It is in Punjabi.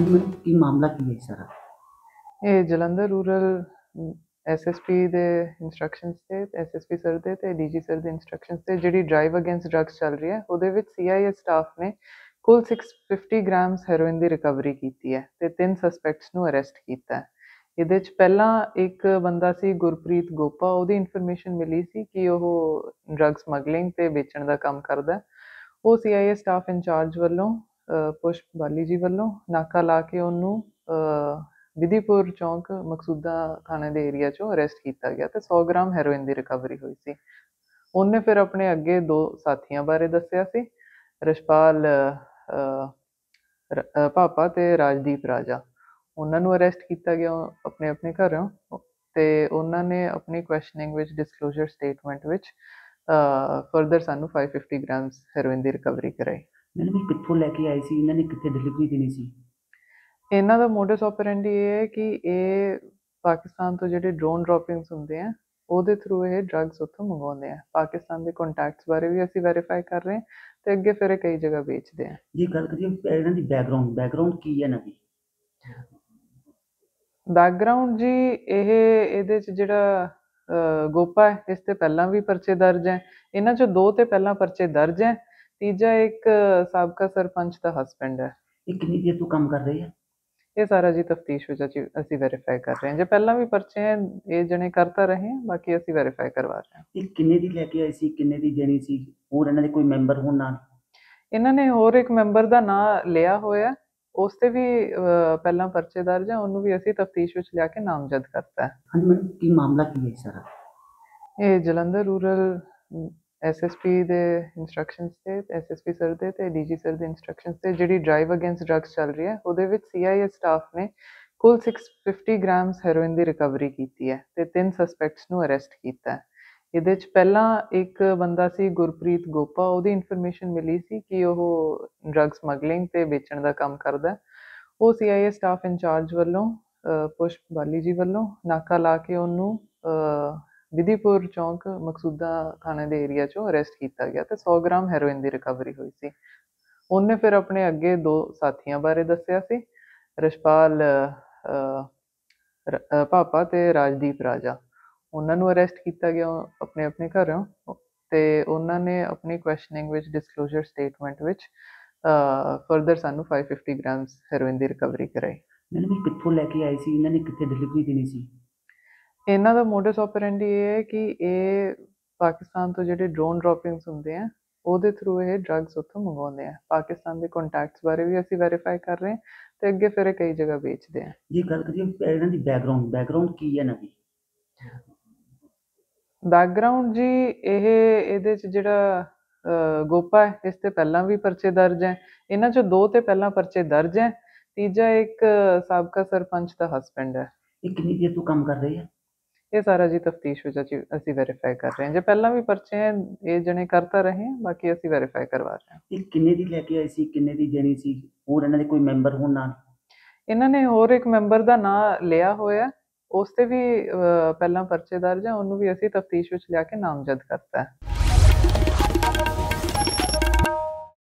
हाँ जी मैडम, की मामला की है सारा? ਇਹ ਜਲੰਧਰ ਰੂਰਲ ਐਸਐਸਪੀ ਦੇ ਇਨਸਟਰਕਸ਼ਨਸ ਤੇ ਐਸਐਸਪੀ ਸਰ ਦੇ ਤੇ ਡੀਜੀ ਸਰ ਦੇ ਇਨਸਟਰਕਸ਼ਨਸ ਤੇ ਜਿਹੜੀ ਡਰਾਈਵ ਅਗੇਂਸਟ ਡਰੱਗਸ ਚੱਲ ਰਹੀ ਹੈ ਉਹਦੇ ਵਿੱਚ ਸੀਆਈਏ ਸਟਾਫ ਨੇ ਕੁੱਲ 650 ਗ੍ਰਾਮਸ ਹੈਰੋਇਨ ਦੀ ਰਿਕਵਰੀ ਕੀਤੀ ਹੈ ਤੇ 3 ਸਸਪੈਕਟਸ ਨੂੰ ਅਰੈਸਟ ਕੀਤਾ ਹੈ। ਇਹਦੇ ਚ ਪਹਿਲਾਂ ਇੱਕ ਬੰਦਾ ਸੀ ਗੁਰਪ੍ਰੀਤ ਗੋਪਾ, ਉਹਦੀ ਇਨਫੋਰਮੇਸ਼ਨ ਮਿਲੀ ਸੀ ਕਿ ਉਹ ਡਰੱਗ ਸਮਗਲਿੰਗ ਤੇ ਵੇਚਣ ਦਾ ਕੰਮ ਕਰਦਾ। ਉਹ ਸੀਆਈਏ ਸਟਾਫ ਇੰਚਾਰਜ ਵੱਲੋਂ ਪੁਸ਼ਪ ਬਾਲੀ ਜੀ ਵੱਲੋਂ ਨਾਕਾ ਲਾ ਕੇ ਉਹਨੂੰ ਵਿਧੀਪੁਰ ਚੌਂਕ ਮਕਸੂਦਾ ਥਾਣੇ ਦੇ ਏਰੀਆ 'ਚੋਂ ਅਰੈਸਟ ਕੀਤਾ ਗਿਆ ਤੇ 100 ਗ੍ਰਾਮ ਹੈਰੋਇਨ ਦੀ ਰਿਕਵਰੀ ਹੋਈ ਸੀ। ਉਹਨੇ ਫਿਰ ਆਪਣੇ ਅੱਗੇ 2 ਸਾਥੀਆਂ ਬਾਰੇ ਦੱਸਿਆ ਸੀ, ਰਛਪਾਲ ਭਾਪਾ ਤੇ ਰਾਜਦੀਪ ਰਾਜਾ। ਉਹਨਾਂ ਨੂੰ ਅਰੈਸਟ ਕੀਤਾ ਗਿਆ ਆਪਣੇ ਘਰੋਂ ਤੇ ਉਹਨਾਂ ਨੇ ਆਪਣੀ ਕੁਐਸਚਨਿੰਗ ਵਿੱਚ ਡਿਸਕਲੋਜ਼ਰ ਸਟੇਟਮੈਂਟ ਵਿੱਚ ਫਰਦਰ ਸਾਨੂੰ 550 ਗ੍ਰਾਮਸ ਹੈਰੋਇਨ ਦੀ ਰਿਕਵਰੀ ਕਰਾਈ। मैडम ये कित्थों लेके आए सी, इन्होंने कित्थे डिलीवरी देनी सी? ਇਹਨਾਂ ਦਾ ਮੋਡਸ ਆਪਰੈਂਡੀ ਇਹ ਹੈ ਕਿ ਇਹ ਪਾਕਿਸਤਾਨ ਤੋਂ ਜਿਹੜੇ ਡਰੋਨ ਡ੍ਰੌਪਿੰਗਸ ਹੁੰਦੇ ਆ ਉਹਦੇ ਥਰੂ ਇਹ ਡਰੱਗਸ ਉੱਥੋਂ ਮੰਗਵਾਉਂਦੇ ਆ। ਪਾਕਿਸਤਾਨ ਦੇ ਕੰਟੈਕਟਸ ਬਾਰੇ ਵੀ ਅਸੀਂ ਵੈਰੀਫਾਈ ਕਰ ਰਹੇ ਹਾਂ ਤੇ ਅੱਗੇ ਫਿਰ ਇਹ ਕਈ ਜਗ੍ਹਾ ਵੇਚਦੇ ਆ। ਜੇ ਗੱਲ ਕਰੀਏ ਇਹਨਾਂ ਦੀ ਬੈਕਗ੍ਰਾਉਂਡ ਕੀ ਹੈ ਇਹਨਾਂ ਦੀ? ਬੈਕਗ੍ਰਾਉਂਡ ਜੀ ਇਹਦੇ 'ਚ ਜਿਹੜਾ ਗੋਪਾ ਹੈ ਇਸ ਤੇ ਪਹਿਲਾਂ ਵੀ ਪਰਚੇ ਦਰਜ ਹੈ। ਇਹਨਾਂ 'ਚੋਂ 2 ਤੇ ਪਹਿਲਾਂ ਪਰਚੇ ਦਰਜ ਹੈ। ਤੀਜਾ ਇੱਕ ਸਾਬਕਾ ਸਰਪੰਚ ਦਾ ਹਸਬੈਂਡ ਹੈ। ਇਹ ਕਿੰਨੀ ਦੇਰ ਤੋਂ ਕੰਮ ਕਰ ਰਹੇ ਆ? ਇਹ ਸਾਰਾ ਜੀ ਤਫਤੀਸ਼ ਵਿੱਚ ਅਸੀਂ ਵੈਰੀਫਾਈ ਕਰ ਰਹੇ ਹਾਂ। ਜੇ ਪਹਿਲਾਂ ਵੀ ਪਰਚੇ ਹੈ ਇਹ ਜਣੇ ਕਰਤਾ ਰਹੇ ਹਾਂ, ਬਾਕੀ ਅਸੀਂ ਵੈਰੀਫਾਈ ਕਰਵਾ ਰਹੇ ਹਾਂ। ਇਹ ਕਿੰਨੇ ਦੀ ਲੈ ਕੇ ਆਏ ਸੀ, ਕਿੰਨੇ ਦੀ ਦੇਣੀ ਸੀ, ਹੋਰ ਇਹਨਾਂ ਦੇ ਕੋਈ ਮੈਂਬਰ ਹੋਣ ਨਾਲ? ਇਹਨਾਂ ਨੇ ਹੋਰ ਇੱਕ ਮੈਂਬਰ ਦਾ ਨਾਂ ਲਿਆ ਹੋਇਆ, ਉਸ ਤੇ ਵੀ ਪਹਿਲਾਂ ਪਰਚੇ ਦਰਜ ਹੈ, ਉਹਨੂੰ ਵੀ ਅਸੀਂ ਤਫਤੀਸ਼ ਵਿੱਚ ਲਿਆ ਕੇ ਨਾਮਜ਼ਦ ਕਰਤਾ ਹੈ। ਹਾਂਜੀ ਮੈਡਮ, ਕੀ ਮਾਮਲਾ ਕੀ ਹੈ ਸਾਰਾ? ਇਹ ਜਲੰਧਰ ਰੂਰਲ ਐਸਐਸਪੀ ਦੇ ਇਨਸਟਰਕਸ਼ਨਸ ਤੇ ਐਸਐਸਪੀ ਸਰ ਦੇ ਤੇ ਡੀਜੀ ਸਰ ਦੇ ਇਨਸਟਰਕਸ਼ਨਸ ਤੇ ਜਿਹੜੀ ਡਰਾਈਵ ਅਗੇਂਸਟ ਡਰੱਗਸ ਚੱਲ ਰਹੀ ਹੈ ਉਹਦੇ ਵਿੱਚ ਸੀਆਈਏ ਸਟਾਫ ਨੇ ਕੁੱਲ 650 ਗ੍ਰਾਮਸ ਹੈਰੋਇਨ ਦੀ ਰਿਕਵਰੀ ਕੀਤੀ ਹੈ ਤੇ 3 ਸਸਪੈਕਟਸ ਨੂੰ ਅਰੈਸਟ ਕੀਤਾ ਹੈ। ਇਹਦੇ ਚ ਪਹਿਲਾਂ ਇੱਕ ਬੰਦਾ ਸੀ ਗੁਰਪ੍ਰੀਤ ਗੋਪਾ, ਉਹਦੀ ਇਨਫੋਰਮੇਸ਼ਨ ਮਿਲੀ ਸੀ ਕਿ ਉਹ ਡਰੱਗ ਸਮਗਲਿੰਗ ਤੇ ਵੇਚਣ ਦਾ ਕੰਮ ਕਰਦਾ। ਉਹ ਸੀਆਈਏ ਸਟਾਫ ਇੰਚਾਰਜ ਵੱਲੋਂ ਪੁਸ਼ਪ ਬਾਲੀ ਜੀ ਵੱਲੋਂ ਨਾਕਾ ਲਾ ਕੇ ਉਹਨੂੰ ਵਿਧੀਪੁਰ ਚੌਂਕ ਮਕਸੂਦਾ ਥਾਣੇ ਦੇ ਏਰੀਆ 'ਚੋਂ ਅਰੈਸਟ ਕੀਤਾ ਗਿਆ ਤੇ 100 ਗ੍ਰਾਮ ਹੈਰੋਇਨ ਦੀ ਰਿਕਵਰੀ ਹੋਈ ਸੀ। ਉਹਨੇ ਫਿਰ ਆਪਣੇ ਅੱਗੇ 2 ਸਾਥੀਆਂ ਬਾਰੇ ਦੱਸਿਆ ਸੀ, ਰਛਪਾਲ ਭਾਪਾ ਤੇ ਰਾਜਦੀਪ ਰਾਜਾ। ਉਹਨਾਂ ਨੂੰ ਅਰੈਸਟ ਕੀਤਾ ਗਿਆ ਆਪਣੇ ਘਰੋਂ ਤੇ ਉਹਨਾਂ ਨੇ ਆਪਣੀ ਕੁਐਸਚਨਿੰਗ ਵਿੱਚ ਡਿਸਕਲੋਜ਼ਰ ਸਟੇਟਮੈਂਟ ਵਿੱਚ ਫਰਦਰ ਸਾਨੂੰ 550 ਗ੍ਰਾਮਸ ਹੈਰੋਇਨ ਦੀ ਰਿਕਵਰੀ ਕਰਾਈ। ਮੈਡਮ ਇਹ ਕਿੱਥੋਂ ਲੈ ਕੇ ਆਏ ਸੀ, ਇਹਨਾਂ ਨੇ ਕਿੱਥੇ ਡਿਲੀਵਰੀ ਦੇਣੀ ਸੀ? ਇਹਨਾਂ ਦਾ ਮੋਡਸ ਆਪਰੈਂਡੀ ਇਹ ਹੈ ਕਿ ਇਹ ਪਾਕਿਸਤਾਨ ਤੋਂ ਜਿਹੜੇ ਡਰੋਨ ਡ੍ਰੌਪਿੰਗਸ ਹੁੰਦੇ ਆ ਉਹਦੇ ਥਰੂ ਇਹ ਡਰੱਗਸ ਉੱਥੋਂ ਮੰਗਵਾਉਂਦੇ ਆ। ਪਾਕਿਸਤਾਨ ਦੇ ਕੰਟੈਕਟਸ ਬਾਰੇ ਵੀ ਅਸੀਂ ਵੈਰੀਫਾਈ ਕਰ ਰਹੇ ਹਾਂ ਤੇ ਅੱਗੇ ਫਿਰ ਇਹ ਕਈ ਜਗ੍ਹਾ ਵੇਚਦੇ ਆ। ਜੇ ਗੱਲ ਕਰੀਏ ਇਹਨਾਂ ਦੀ ਬੈਕਗ੍ਰਾਉਂਡ ਕੀ ਹੈ ਇਹਨਾਂ ਦੀ? ਬੈਕਗਰਾਉਂਡ ਜੀ ਇਹਦੇ 'ਚ ਜਿਹੜਾ ਗੋਪਾ ਹੈ ਇਸ ਤੇ ਪਹਿਲਾਂ ਵੀ ਪਰਚੇ ਦਰਜ ਹੈ। ਇਹਨਾਂ 'ਚੋਂ 2 ਤੇ ਪਹਿਲਾਂ ਪਰਚੇ ਦਰਜ ਹੈ। ਤੀਜਾ ਇੱਕ ਸਾਬਕਾ ਸਰਪੰਚ ਦਾ ਹਸਬੈਂਡ ਹੈ। ਇਹ ਕਿੰਨੀ ਦੇਰ ਤੋਂ ਕੰਮ ਕਰ ਰਹੇ ਆ? ਇਹ ਸਾਰਾ ਜੀ ਤਫਤੀਸ਼ ਵਿੱਚ ਅਸੀਂ ਵੈਰੀਫਾਈ ਕਰ ਰਹੇ ਹਾਂ। ਜੇ ਪਹਿਲਾਂ ਵੀ ਪਰਚੇ ਹੈ ਇਹ ਜਣੇ ਕਰਤਾ ਰਹੇ ਹਾਂ, ਬਾਕੀ ਅਸੀਂ ਵੈਰੀਫਾਈ ਕਰਵਾ ਰਹੇ ਹਾਂ। ਇਹ ਕਿੰਨੇ ਦੀ ਲੈ ਕੇ ਆਏ ਸੀ, ਕਿੰਨੇ ਦੀ ਦੇਣੀ ਸੀ, ਹੋਰ ਇਹਨਾਂ ਦੇ ਕੋਈ ਮੈਂਬਰ ਹੋਣ ਨਾਲ? ਇਹਨਾਂ ਨੇ ਹੋਰ ਇੱਕ ਮੈਂਬਰ ਦਾ ਨਾਂ ਲਿਆ ਹੋਇਆ, ਉਸ ਤੇ ਵੀ ਪਹਿਲਾਂ ਪਰਚੇ ਦਰਜ ਹੈ, ਉਹਨੂੰ ਵੀ ਅਸੀਂ ਤਫਤੀਸ਼ ਵਿੱਚ ਲਿਆ ਕੇ ਨਾਮਜ਼ਦ ਕਰਤਾ ਹੈ।